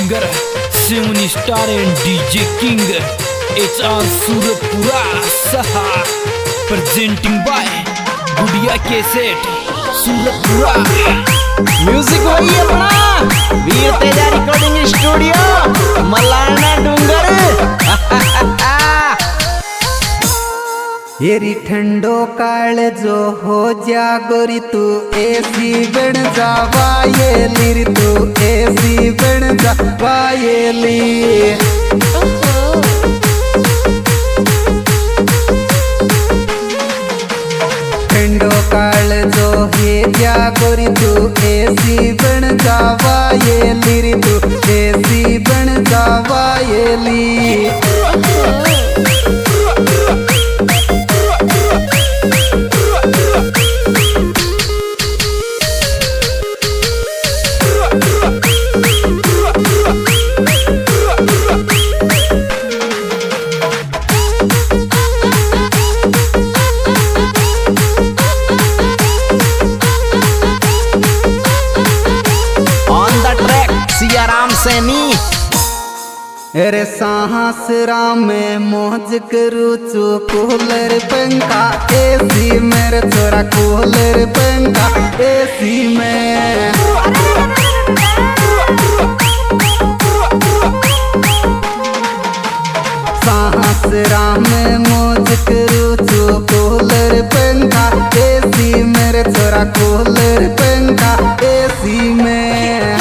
singer, 7 star and DJ King. It's all Suratpura Saha. Presenting by Gudiya Cassette, Suratpura. Music वही अपना Veer Teja recording studio Malana Dungar. येरी ठंडो काल जो हो जा गोरी तू ऐसी बन जावा ये लीर तू ऐसी बन जावा ये ली। ठंडो काल जो है जा गोरी तू ऐसी बन जावा ये लीर तू ऐसी बन जावा ये ली। राम सैनी अरे सांस राम में मौज करू चू कूलर पंखा एसी मेरे छोरा कूलर पंखा एसी में। सांस राम में मौज करू चू कूलर पंखा एसी मेरे छोरा कूलर पंखा एसी में।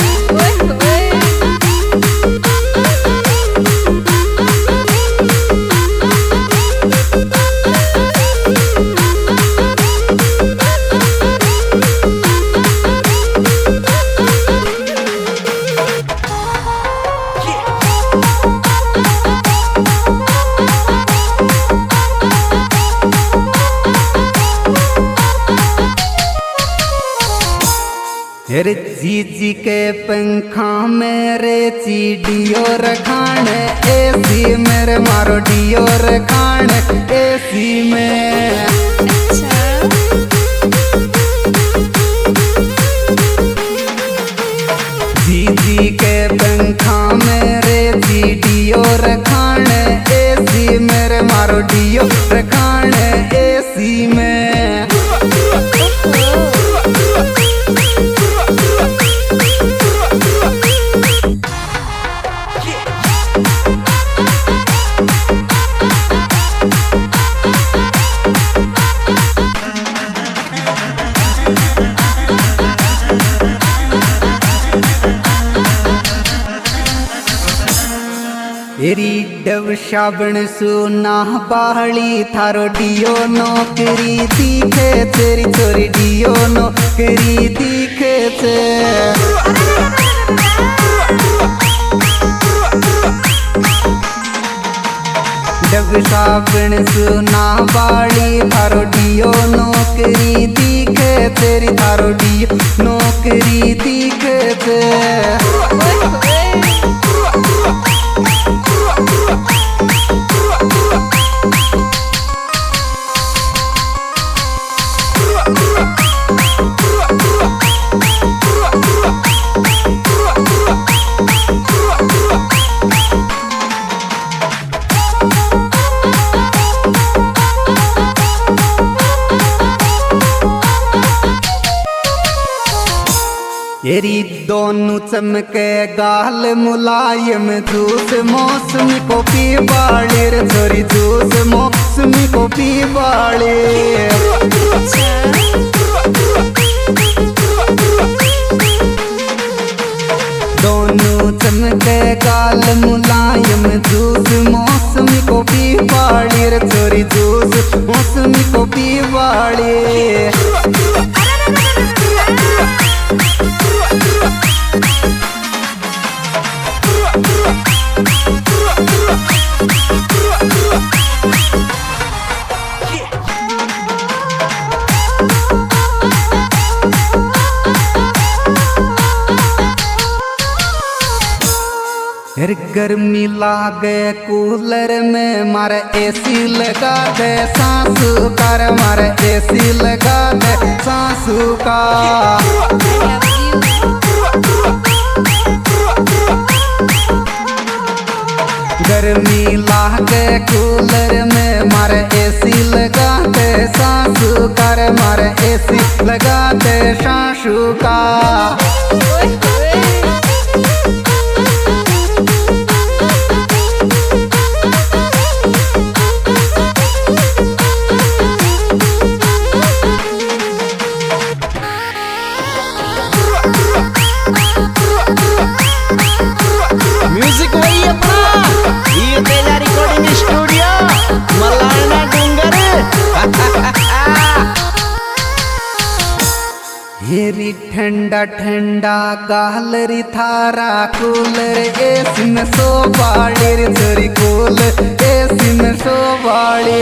अरे जीजी के पंखा मेरे चीडियो रखान एसी मेरे मारो डियो रखान एसी में। जीजी के पंखा मेरे चीडियो रखान एसी मेरे मारो डियो रखान एसी में। एरी डब शाबण सुना बाहली थारो डियो नौकरी दिखे तेरी चोरी डियो नौकरी दिखे थे। डब शाबण सुना बाहली थारो डियो नौकरी दिखे तेरी थारो डियो नौकरी दिखे थे। एरी दोनों चमके गाल मुलायम जूस मौसमी को पी बाले रे छोरी जूस मौसमी को पी बाले। दोनों चमके गाल मुलायम जूस मौसमी को पी बाले रे छोरी जूस मौसमी को पी बाले। गर्मी लागे कूलर में मारे एसी लगा दे सासू कर मारे एसी लगा दे सासू का। मिला के कूलर में मारे एसी लगाते सासू कर मारे एसी लगाते सासू का। म्यूजिक वही अपना वीर तेजा रिकॉर्डिंग स्टूडियो मलाना डूंगर। हेरी ठंडा ठंडा गालरी थारा कूलर एसी में सो बाड़ी रे छोरी कूलर एसी में सो बाड़ी।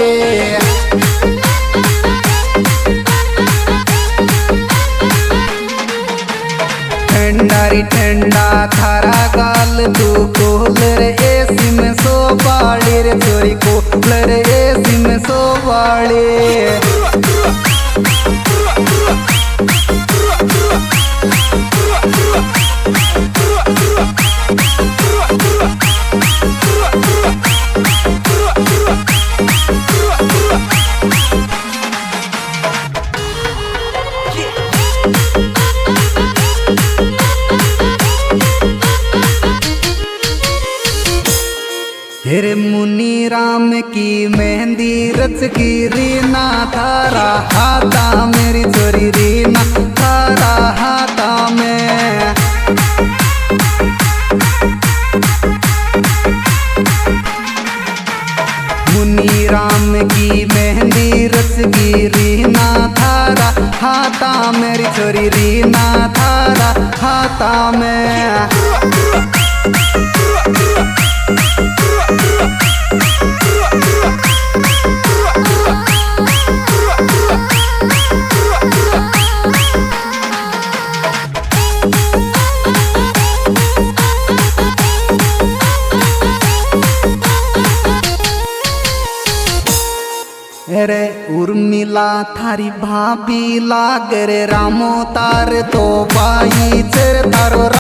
ठंडारी ठंडा थारा गाल तू कूलर एसी में सो बाड़ी रे छोरी कूलर एसी में सो बाड़ी। हेरे मुनि राम की मेहंदी रच की रीना थारा हाथा मेरी छोरी रीना थारा हाथा में। मुनि राम की मेहंदी रच की रीना थारा हाथा मेरी छोरी रीना थारा हाथा में। रे उर्मिला थारी भाभी लाग रे रामो तार तो बाई चर तारो